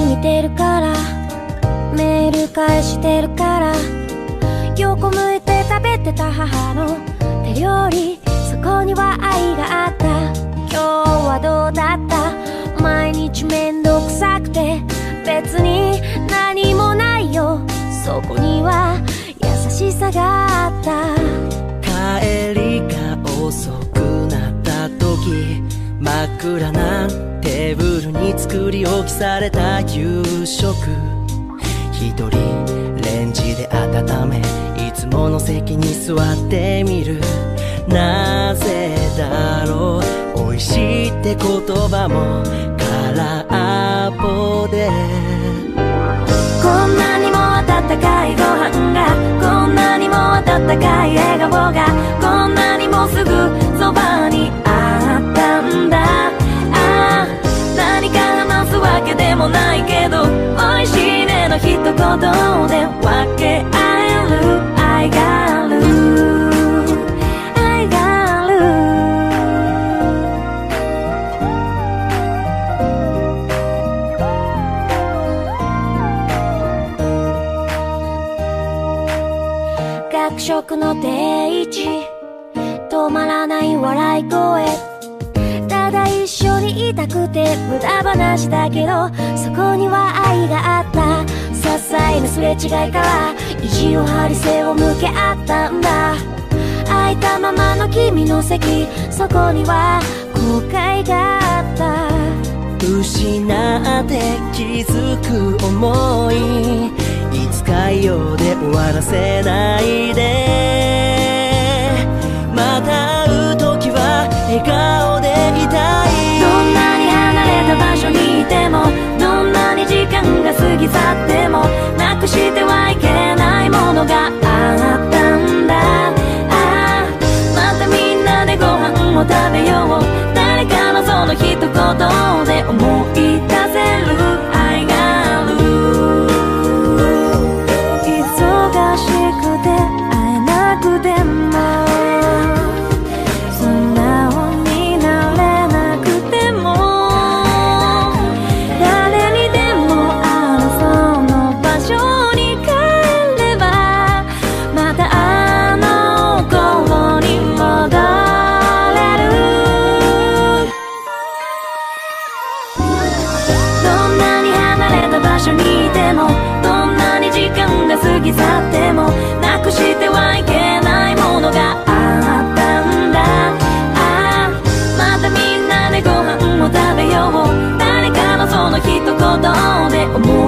見てるから、メール返してるから、横向いて食べてた母の手料理、そこには愛があった。今日はどうだった？毎日めんどくさくて別に何もないよ。そこには優しさがあった。 帰りが遅くなった時、真っ暗なテーブルに作り置きされた夕食、一人レンジで温め、いつもの席に座ってみる。なぜだろう、美味しいって言葉も空っぽで、 こんなにも温かいご飯が、こんなにも温かい笑顔が、こんなにもすぐそばにあったんだ。ああ、何か話すわけでもないけど、美味しいねの一言で分け合える愛がある、愛がある。学食の定位置、止まらない笑い声、ただ一緒にいたくて無駄話だけど、そこには愛があった。些細なすれ違いから意地を張り背を向け合ったんだ。空いたままの君の席、そこには後悔があった。 失って気づく想い、いつかようで終わらせないで、また会う時は笑顔でいたい。 どんなに離れた場所にいても、どんなに時間が過ぎ去っても、なくしてはいけないものがあったんだ。ああ、またみんなでご飯を食べよう、誰かのその一言で思い出せる愛がある。忙しくて会えなくても、素直になれなくても、誰にでもあるその場所に帰れば、またあの頃に戻れる。どんなに離れた場所にいても、どんなに時間が過ぎ去っても、なくしてはいけないものがあったんだ。ああ、またみんなでご飯を食べよう、誰かのその一言で思